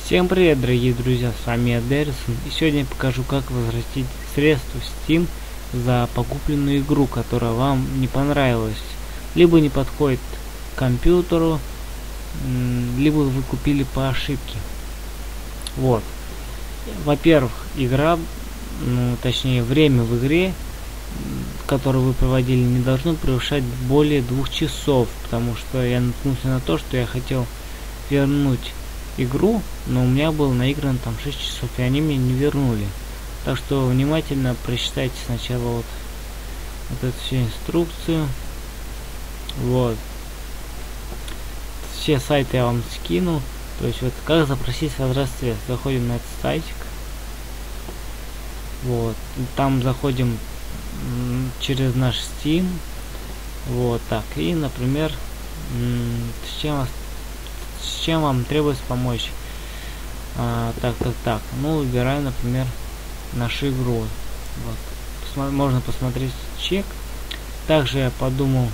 Всем привет, дорогие друзья, с вами я, Дэррисон, и сегодня я покажу, как возвратить средства в Steam за покупленную игру, которая вам не понравилась, либо не подходит к компьютеру, либо вы купили по ошибке. Вот. Во-первых, игра, точнее время в игре, которое вы проводили, не должно превышать более 2 часов, потому что я наткнулся на то, что я хотел вернуть игру, но у меня было наиграно там 6 часов, и они мне не вернули. Так что внимательно прочитайте сначала вот эту всю инструкцию. Вот. Все сайты я вам скину. То есть вот как запросить возврат средств. Заходим на этот сайтик. Вот. Там заходим через наш Steam. Вот так. И, например, с чем вам требуется помочь. Так. Ну, выбираем, например, нашу игру. Вот. Можно посмотреть чек. Также я подумал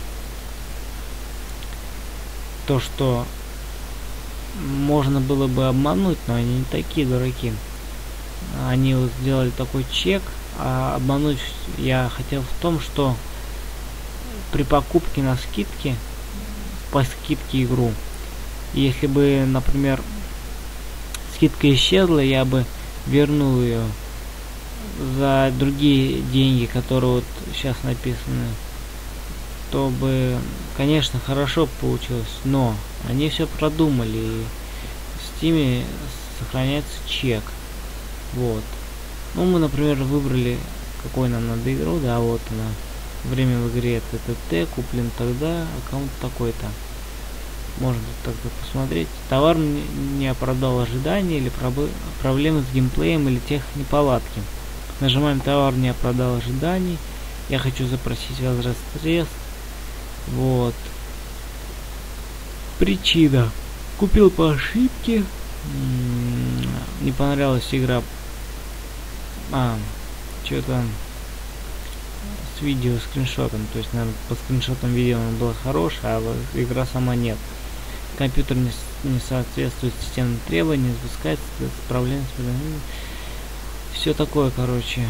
то, что можно было бы обмануть, но они не такие дураки. Они вот сделали такой чек, а обмануть я хотел в том, что при покупке на скидке, по скидке игру, если бы, например, скидка исчезла, я бы вернул ее за другие деньги, которые вот сейчас написаны, то бы, конечно, хорошо получилось, но они все продумали, и в Steam сохраняется чек. Вот. Ну, мы, например, выбрали, какой нам надо игру, да, вот она. Время в игре это ТТ, куплен тогда, аккаунт такой-то. Можно тогда посмотреть. Товар не оправдал ожиданий, или проблемы с геймплеем, или тех неполадки. Нажимаем «Товар не оправдал ожиданий». Я хочу запросить возврат средств. Вот. Причина. Купил по ошибке. Не понравилась игра. Что-то с видео скриншотом. То есть, наверное, по скриншотам видео она была хорошая, а игра сама нет. Компьютер не соответствует системным требованиям, запускается, проблемы с все такое, короче.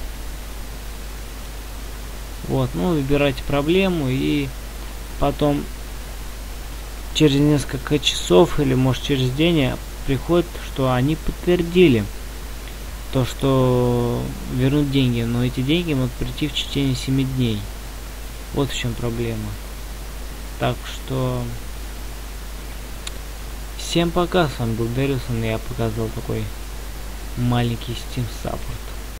Вот, ну, выбирайте проблему, и потом через несколько часов или может через день приходит, что они подтвердили то, что вернут деньги, но эти деньги могут прийти в течение 7 дней. Вот в чем проблема. Так что всем пока, с вами был Дэррисон, и я показал такой маленький Steam Support.